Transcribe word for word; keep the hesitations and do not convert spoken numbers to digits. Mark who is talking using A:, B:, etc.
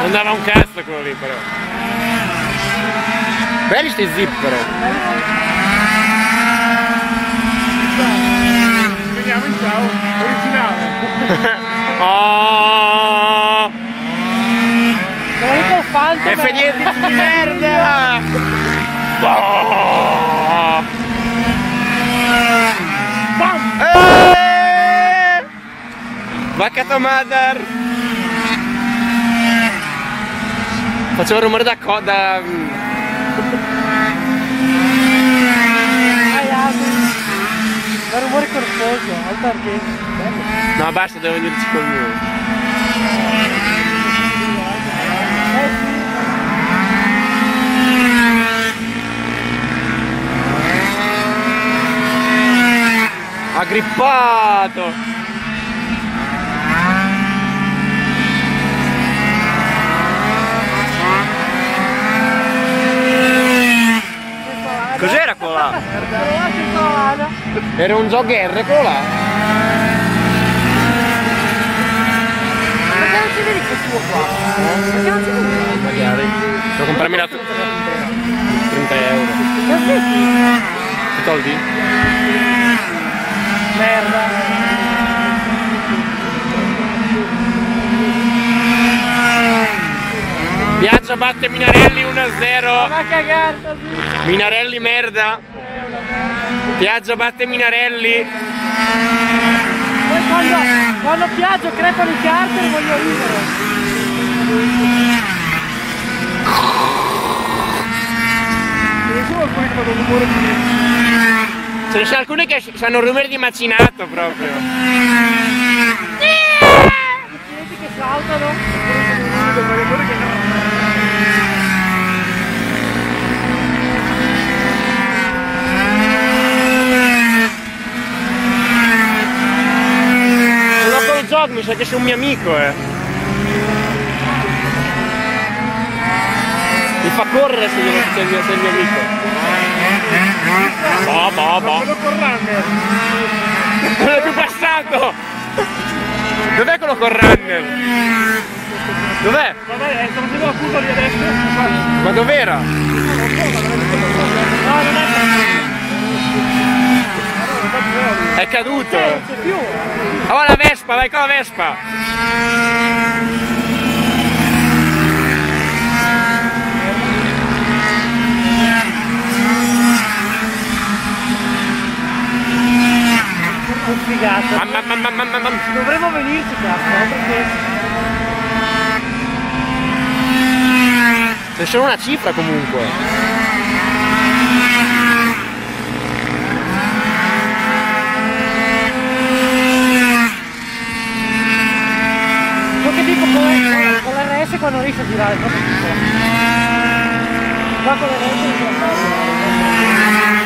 A: Non dava un cazzo quello lì però. Belli sti zip però.
B: Vediamo in ciao, originale.
A: Oh!
C: Sono Phantom
A: F dieci di merda! Oh!
C: Bam!
A: Eh! Vacca tua mother! Faceva il rumore da coda.
C: Fa rumore corposo, alto argento.
A: No basta, devo venirci col mio. Aggrippato! Cos'era quello là? Era un jogger quello là?
C: Perché non si vedi questo tuo qua? Perché non si vede?
A: Magari. Devo comprarmi la trenta euro.
C: Che
A: Soldi?
C: merda!
A: Piazza batte Minarelli uno a zero.
C: Ma cagata!
A: Minarelli merda. Piazza batte Minarelli.
C: Poi quando, quando Piaggio crepano i carter voglio ridere.
B: Nessuno poi fa un rumore di...
A: Ce ne sono alcuni che hanno un rumore di macinato proprio.
C: I piedi che saltano.
A: Dopo il gioco mi sa che sei un mio amico, eh. Mi fa correre se io sei il mio, sei il mio amico. Boh, boh, boh.
B: Quello con runner.
A: Quello è più passato! Dov'è quello con runner? Dov'è?
B: Vabbè, sto facendo la curva lì adesso.
A: Ma dov'era?
C: No, non è
A: È caduto!
C: c'è più.
A: Oh la Vespa, vai con la Vespa!
C: Che figata.
A: Mamma, mamma, mamma, mamma.
C: Dovremmo venirci cazzo, no? Perché
A: C'è solo una cifra comunque.
C: so che dico con, con l'R S quando riesci a girare, proprio qua con l'R S non ce la fai.